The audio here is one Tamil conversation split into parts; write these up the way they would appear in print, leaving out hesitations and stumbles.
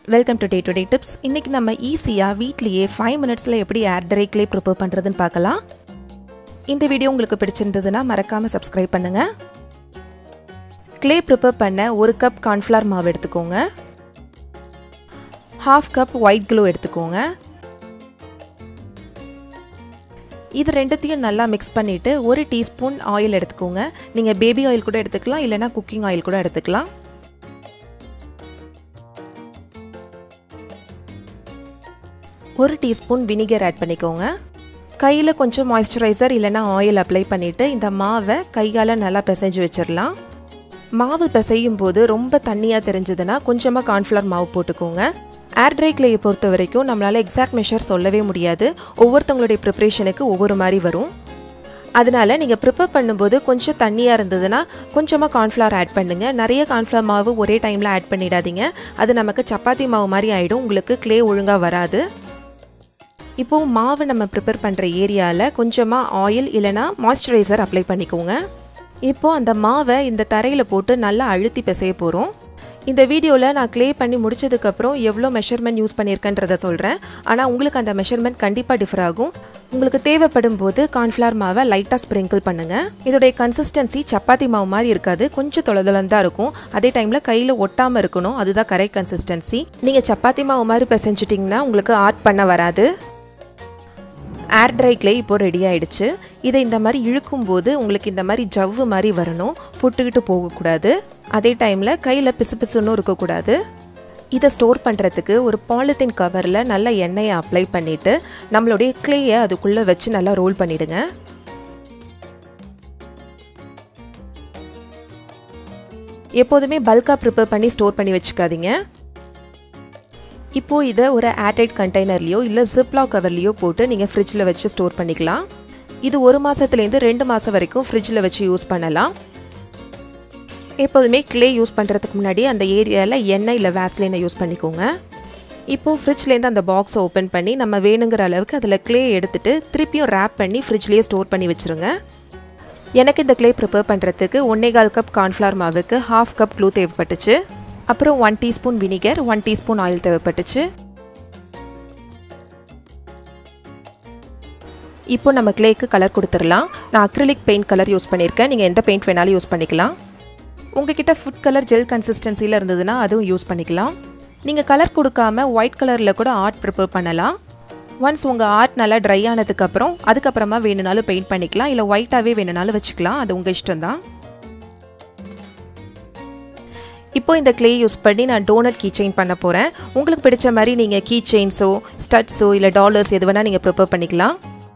Welcome to daytodaytips. இன்னைக்கு நம்ம ஈஸியா வீட்லயே 5 minutesல எப்படி airdryclay prepare பண்றதுன்னு பார்க்கலாம். இந்த வீடியோ உங்களுக்கு பிடிச்சிருந்ததுனா மறக்காம subscribe பண்ணுங்க. Clay prepare பண்ண 1 கப் corn flour மாவு எடுத்துக்கோங்க. 1/2 கப் white glue எடுத்துக்கோங்க. இது ரெண்டுத்தையும் நல்லா mix பண்ணிட்டு 1 டீஸ்பூன் oil எடுத்துக்கோங்க. நீங்க பேபி oil கூட எடுத்துக்கலாம் இல்லனா cooking oil கூட எடுத்துக்கலாம். 1 டீஸ்பூன் வினிகர் ஆட் பண்ணிக்கோங்க. கையில கொஞ்சம் மாய்ஸ்சரைசர் இல்லனா ஆயில் அப்ளை பண்ணிட்டு இந்த மாவை கையால நல்லா பிசைஞ்சு வெச்சிரலாம். மாவு பிசையும் போது ரொம்ப தண்ணியா தெரிஞ்சதுனா கொஞ்சமா corn flour மாவு போட்டுக்கோங்க. airdryclay பொறுத்த வரைக்கும் நம்மளால எக்ஸாக்ட் மெஷர் சொல்லவே முடியாது. ஒவ்வொருத்தங்களுடைய ப்ரிப்பரேஷனுக்கு ஒவ்வொரு மாதிரி வரும். அதனால நீங்க ப்ரிப்பேர் பண்ணும்போது கொஞ்சம் தண்ணியா இருந்ததுனா கொஞ்சமா corn flour ஆட் பண்ணுங்க. நிறைய corn flour மாவு ஒரே டைம்ல ஆட் பண்ணிடாதீங்க. அது நமக்கு சப்பாத்தி மாவு மாதிரி ஆயிடும். உங்களுக்கு clay ஒழுங்கா வராது. இப்போ மாவு நம்ம ப்ரிப்பேர் பண்ற ஏரியால கொஞ்சமா ஆயில் இல்லனா மாய்ஸ்சரைசர் அப்ளை பண்ணிக்கோங்க. இப்போ அந்த மாவை இந்த தரையில போட்டு நல்லா அழுத்தி பிசைய போறோம். இந்த வீடியோல நான் clay பண்ணி முடிச்சதுக்கு அப்புறம் எவ்வளவு மெஷர்மென்ட் யூஸ் பண்ணிருக்கேன்றத சொல்றேன். ஆனா உங்களுக்கு அந்த மெஷர்மென்ட் கண்டிப்பா டிஃபர் ஆகும். உங்களுக்கு தேவைப்படும் போது corn flour மாவை லைட்டா ஸ்ப்ரிங்கிள் பண்ணுங்க. இதோட கன்சிஸ்டன்சி சப்பாத்தி மாவு மாதிரி இருக்காது. கொஞ்சம் தொளதொளந்தா இருக்கும். அதே டைம்ல கையில ஒட்டாம இருக்கணும். அதுதான் கரெக்ட் கன்சிஸ்டன்சி. நீங்க சப்பாத்தி மாவு மாதிரி பிசைஞ்சிட்டீங்கன்னா உங்களுக்கு ஆர்ட் பண்ண வராது. airdryclay இப்போ ரெடி ஆயிடுச்சு. இதை இந்த மாதிரி இழுக்கும்போது உங்களுக்கு இந்த மாதிரி ஜவ்வு மாதிரி வரணும். புட்டுக்கிட்டு போக கூடாது. அதே டைம்ல கையில பிசுபிசுன்னு இருக்க கூடாது. இத ஸ்டோர் பண்றதுக்கு ஒரு பாலித்தீன் கவர்ல நல்ல எண்ணெயை அப்ளை பண்ணிட்டு நம்மளுடைய clay-யை அதுக்குள்ள வச்சு நல்லா ரோல் பண்ணிடுங்க. எப்போதுமே பல்கா ப்ரிப்பேர் பண்ணி ஸ்டோர் பண்ணி வச்சுக்காதீங்க. இப்போ இத ஒரு ஏர்டைட் கண்டெய்னர்லயோ இல்ல ஜிப்லாக் கவர்லயோ போட்டு நீங்க ஃப்ரிட்ஜ்ல வச்சு ஸ்டோர் பண்ணிக்கலாம். இது 1 மாசத்துல இருந்து 2 மாசம் வரைக்கும் ஃப்ரிட்ஜ்ல வச்சு யூஸ் பண்ணலாம். எப்போதுமே clay யூஸ் பண்றதுக்கு முன்னாடி அந்த ஏரியால எண்ணெய் இல்ல வாசலினை யூஸ் பண்ணிக்கோங்க. இப்போ ஃப்ரிட்ஜ்ல இருந்து அந்த பாக்ஸை ஓபன் பண்ணி நம்ம வேணுங்கிற அளவுக்கு அதுல clay எடுத்துட்டு திருப்பியும் ராப் பண்ணி ஃப்ரிட்ஜ்லயே ஸ்டோர் பண்ணி வச்சிருங்க. எனக்கு இந்த clay ப்ரிப்பேர் பண்றதுக்கு 1/4 கப் corn flour மாவுக்கு 1/2 கப் glue தேவைப்பட்டுச்சு. அப்புறம் 1 டீஸ்பூன் வினிகர் 1 டீஸ்பூன் ஆயில் தேவைப்பட்டுச்சு. இப்போ நம்ம clay-க்கு கலர் கொடுத்துறலாம். நான் acrylic paint கலர் யூஸ் பண்ணிருக்கேன். நீங்க எந்த பெயிண்ட் வேணாலும் யூஸ் பண்ணிக்கலாம். உங்ககிட்ட ஃபுட் கலர் ஜெல் கன்சிஸ்டன்சில இருந்ததுனா அதுவும் யூஸ் பண்ணிக்கலாம். நீங்க கலர் கொடுக்காம ஒயிட் கலர்ல கூட ஆர்ட் ப்ரிப்பேர் பண்ணலாம். ஒன்ஸ் உங்க ஆர்ட் நல்லா ட்ரை ஆனதுக்கு அப்புறம் அதுக்கப்புறமா வேணும்னாலும் பெயிண்ட் பண்ணிக்கலாம் இல்ல ஒயிட்டாவே வேணும்னாலும் வச்சுக்கலாம். அது உங்க இஷ்டம்தான். இப்போ இந்த clay யூஸ் பண்ணி நான் டோனட் கீ செயின் பண்ண போறேன். உங்களுக்கு பிடிச்ச மாதிரி நீங்க கீ செயின்ஸோ ஸ்டட்ஸோ இல்ல டாலர்ஸ் எது வேணா நீங்க ப்ரிப்பேர் பண்ணிக்கலாம்.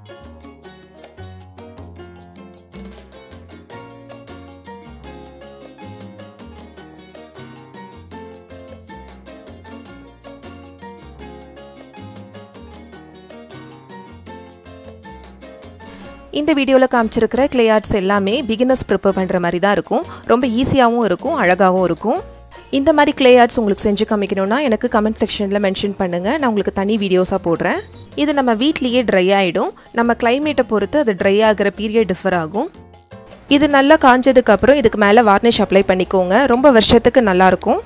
இந்த வீடியோல காமிச்சிருக்கிற clay arts எல்லாமே beginners prepare பண்ற மாதிரி தான் இருக்கும். ரொம்ப ஈஸியாவும் இருக்கும், அழகாவும் இருக்கும். இந்த மாதிரி clay arts உங்களுக்கு செஞ்சு காமிக்கணும்னா எனக்கு கமெண்ட் செக்ஷன்ல மென்ஷன் பண்ணுங்க. நான் உங்களுக்கு தனி வீடியோஸா போடுறேன். இது நம்ம வீட்லயே ட்ரை ஆயிடும். நம்ம கிளைமேட்டை பொறுத்து அது ட்ரை ஆகுற பீரியட் டிஃபர் ஆகும். இது நல்லா காஞ்சதுக்கு அப்புறம் இதுக்கு மேல வார்னிஷ் அப்ளை பண்ணிக்கோங்க. ரொம்ப வருஷத்துக்கு நல்லா இருக்கும்.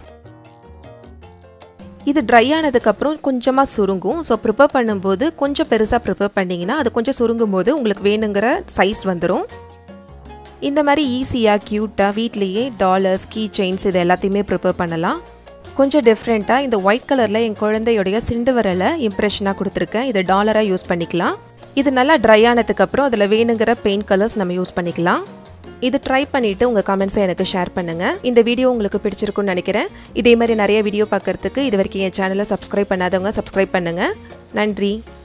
இது ட்ரை ஆனதுக்கு அப்புறம் கொஞ்சமா சுருங்கும். சோ ப்ரிப்பேர் பண்ணும்போது கொஞ்சம் பெருசா ப்ரிப்பேர் பண்ணீங்கனா அது கொஞ்சம் சுருங்கும்போது உங்களுக்கு வேணுங்கிற சைஸ் வந்துரும். இந்த மாதிரி ஈஸியா கியூட்டா வீட்லயே டாலர்ஸ் கீ செயின்ஸ் இது எல்லாத்தையுமே ப்ரிப்பேர் பண்ணலாம். கொஞ்சம் டிஃபரண்டா இந்த ஒயிட் கலர்ல என் குழந்தையோட சிண்டுவரலை இம்ப்ரெஷனா கொடுத்திருக்கேன். இது டாலரா யூஸ் பண்ணிக்கலாம். இது நல்லா ட்ரை ஆனதுக்கு அப்புறம் அதுல வேணுங்கிற பெயிண்ட் கலர்ஸ் நம்ம யூஸ் பண்ணிக்கலாம். இது ட்ரை பண்ணிட்டு உங்க கமெண்ட்ஸை எனக்கு ஷேர் பண்ணுங்க. இந்த வீடியோ உங்களுக்கு பிடிச்சிருக்கும்னு நினைக்கிறேன். இதே மாதிரி நிறைய வீடியோ பார்க்கிறதுக்கு இதுவரைக்கும் என் சேனலை சப்ஸ்கிரைப் பண்ணாதவங்க சப்ஸ்கிரைப் பண்ணுங்க. நன்றி.